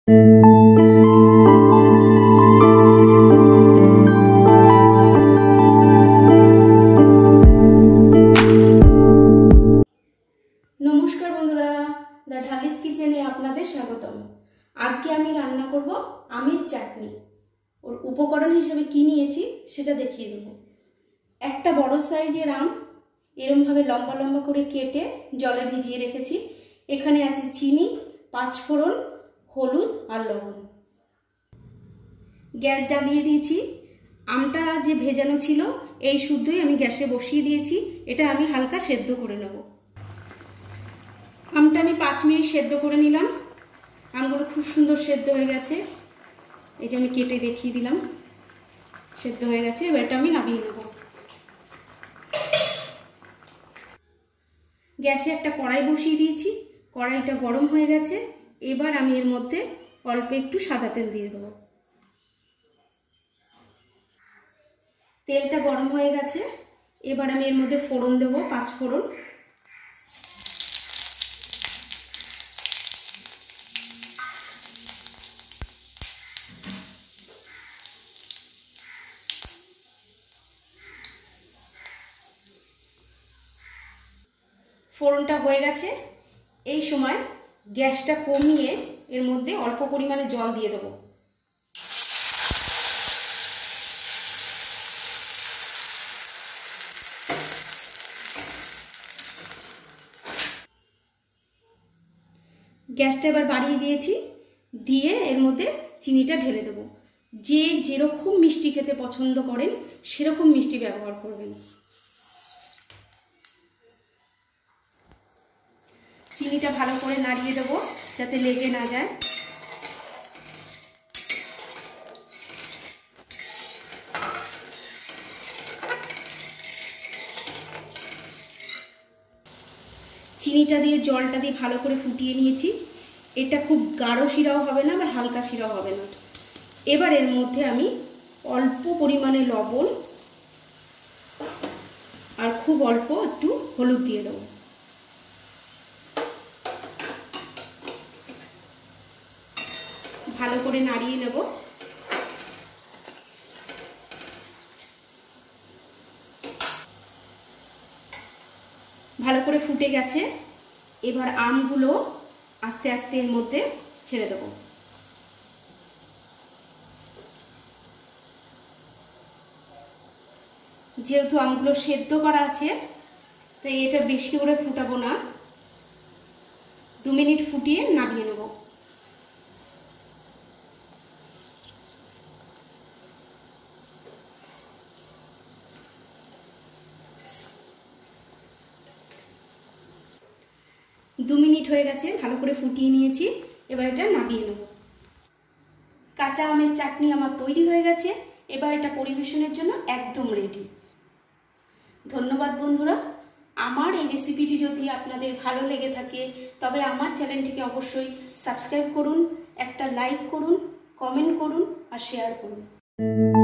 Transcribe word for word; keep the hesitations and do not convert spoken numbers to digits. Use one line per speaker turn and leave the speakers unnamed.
नमस्कार बंधुरा द ढालिस किचेने आपनादेर स्वागतम। आज के आमी रान्ना करब आमेर चाटनी। और उपकरण हिसेबे कि नियेछि सेटा देखिए देब। एकटा बड़ साइजेर आम एरकम भावे लम्बा लम्बा करे केटे जले भिजिए रेखेछि। एखाने आछे चिनी, पाँचफोड़न, हलुद और लवण। ग्यास जालिए दिएछि। आमटा जे भेजानो छिलो एई शुद्धई आमी ग्यासे बसिए दिएछि। एटा आमी हालका सेদ্ধ करे नेब। আমটা আমি পাঁচ মিনিট সেদ্ধ করে নিলাম। আমগুলো খুব সুন্দর সেদ্ধ হয়ে গেছে। এই যে আমি কেটে দেখিয়ে দিলাম, সেদ্ধ হয়ে গেছে। এবার এটা আমি নামিয়ে নেব। গ্যাসে একটা কড়াই বসিয়ে দিয়েছি। কড়াইটা গরম হয়ে গেছে। এবার আমি এর মধ্যে অল্প একটু সাদা তেল দিয়ে দেব। তেলটা গরম হয়ে গেছে। এবার আমি এর মধ্যে ফোড়ন দেব, পাঁচ ফোড়ন। ফোড়নটা হয়ে গেছে। এই সময় গ্যাসটা কমিয়ে এর মধ্যে অল্প পরিমাণে জল দিয়ে দেব। গ্যাসটা এবার বাড়িয়ে দিয়েছি। দিয়ে এর মধ্যে চিনিটা ঢেলে দেব। যে যেরকম মিষ্টি খেতে পছন্দ করেন সেরকম মিষ্টি ব্যবহার করবেন। চিনিটা ভালো করে নাড়িয়ে দেব যাতে লেগে না যায়। চিনিটা দিয়ে জলটা দিয়ে ভালো করে ফুটিয়ে নিয়েছি। এটা খুব গাঢ় শিরাও হবে না আবার হালকা শিরাও হবে না। এবার এর মধ্যে আমি অল্প পরিমাণে লবণ আর খুব অল্প একটু হলুদ দিয়ে দেবো। ভালো করে নাড়িয়ে নেব। ভালো করে ফুটে গেছে। এবার আমগুলো আস্তে আস্তে এর মধ্যে ছেড়ে দেব। যেহেতু আমগুলো সেদ্ধ করা আছে তাই এটা বেশি করে ফুটাবো না। দু মিনিট ফুটিয়ে নামিয়ে নেব। দু মিনিট হয়ে গেছে, ভালো করে ফুটিয়ে নিয়েছি। এবার এটা নামিয়ে নেব। কাঁচা আমের চাটনি আমার তৈরি হয়ে গেছে। এবার এটা পরিবেশনের জন্য একদম রেডি। ধন্যবাদ বন্ধুরা। আমার এই রেসিপিটি যদি আপনাদের ভালো লেগে থাকে তবে আমার চ্যানেলটিকে অবশ্যই সাবস্ক্রাইব করুন, একটা লাইক করুন, কমেন্ট করুন আর শেয়ার করুন।